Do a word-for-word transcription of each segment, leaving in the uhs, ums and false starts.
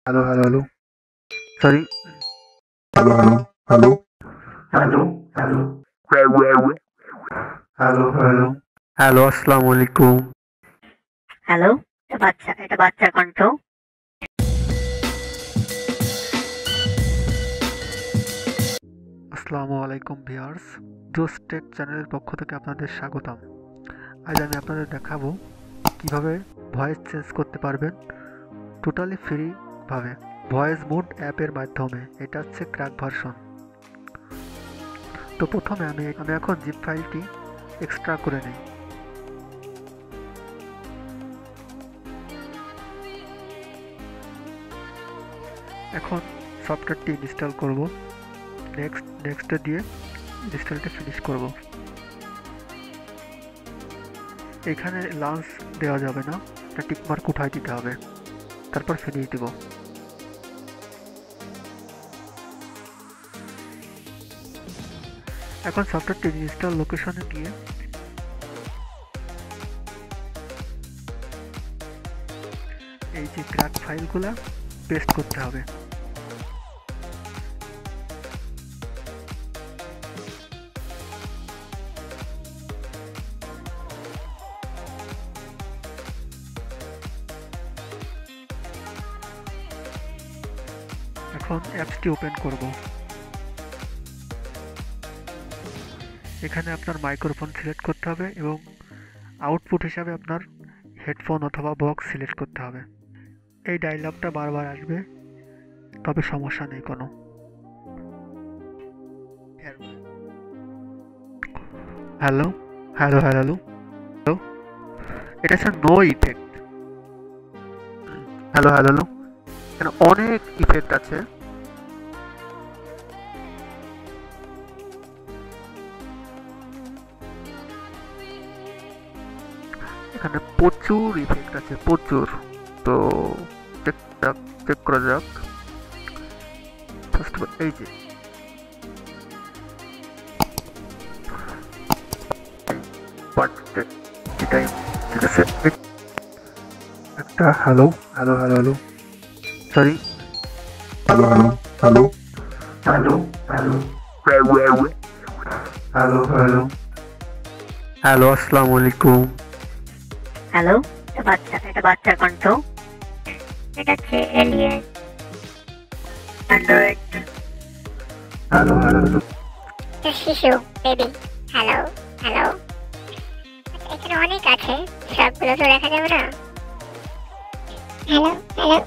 Hello, hello, hello. Sorry. Hello, hello, hello. Hello, hello. Hello, hello. Hello, আসসালামু আলাইকুম। Hello, এটা বাচ্চা এটা বাচ্চার কণ্ঠ। আসসালামু আলাইকুম ভিউয়ার্স, জোস টেক চ্যানেলের পক্ষ থেকে আপনাদের স্বাগতম। আজ আমি আপনাদের দেখাবো কিভাবে ভয়েস চেঞ্জ করতে পারবেন টোটালি ফ্রি ভাবে ভয়েস মোড অ্যাপের মাধ্যমে। এটা হচ্ছে ক্র্যাক ভার্সন। তো প্রথমে আমি আমি এখন জিপ ফাইলটি এক্সট্রা করে নিই। এখন সফটওয়্যারটি ইনস্টল করব। নেক্সট নেক্সটে দিয়ে ইনস্টলটা ফিনিশ করব। এখানে লঞ্চ দেওয়া যাবে না, এটা টিকমার্ক উঠাই দিতে হবে, তারপর ফিনিশ দেব। এখন সফটওয়্যারটি ইনস্টল লোকেশনে গিয়ে এই যে ক্র্যাক ফাইলগুলো পেস্ট করতে হবে। এখন অ্যাপসটি ওপেন করব। এখানে আপনার মাইক্রোফোন সিলেক্ট করতে হবে এবং আউটপুট হিসাবে আপনার হেডফোন অথবা বক্স সিলেক্ট করতে হবে। এই ডায়লগটা বারবার আসবে, তবে সমস্যা নেই কোনো। হ্যালো হ্যালো হ্যালো হ্যালো এটা হচ্ছে no effect. Hello hello hello এখানে অনেক ইফেক্ট আছে। এখানে প্রচুর ইফেক্ট আছে, প্রচুর। তো চেক করা যাক। ফার্স্ট এই যে এটাই ঠিক আছে। একটা hello hello hello hello sorry Hello, hello, hello. Hello hello hello hello hello আসসালামু আলাইকুম। হ্যালো, এটা বাচ্চা এটা বাচ্চার কণ্ঠ। এটা হচ্ছে alien android. Hello hello hello শিশু বেবি। Hello hello. এখানে অনেক আছে, সবগুলো তো দেখা যাবে না। Hello hello.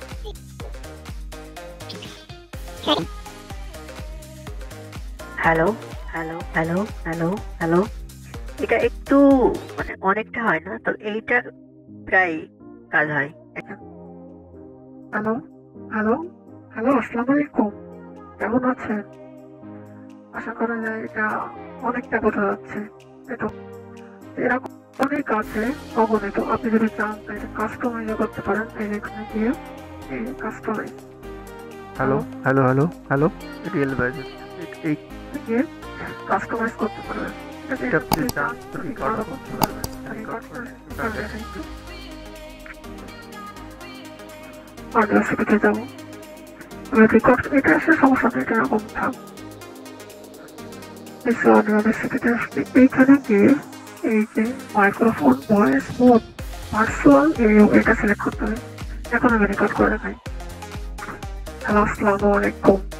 Hello hello hello hello hello এটা একটু মানে অনেকটা হয় না, তো এইটা প্রায় কাজ হয়। হ্যালো হ্যালো হ্যালো আসসালামু আলাইকুম, কেমন আছেন? আশা করা যায় এটা অনেকটা বোঝা যাচ্ছে। এটা এরকম অনেক আছে অগণিত। আপনি যদি চান তাহলে কাস্টমাইজ করতে পারেন। এই এখানে গিয়ে এই customise hello hello hello hello real version এই গিয়ে কাস্টমাইজ করতে পারবেন। এটা আপনি চান রেকর্ড করতে পারবেন। রেকর্ড করে অডিও সিটিতে যাবো। রেকর্ড এটা এসে সমস্যা নেই, এটা এরকম থাক। এইখানে গিয়ে এই যে মাইক্রোফোন ভয়েস মোড ভার্চুয়াল এটা সিলেক্ট করতে হবে। এখন আমি রেকর্ড করে দেখাই। হ্যালো আসসালামু আলাইকুম।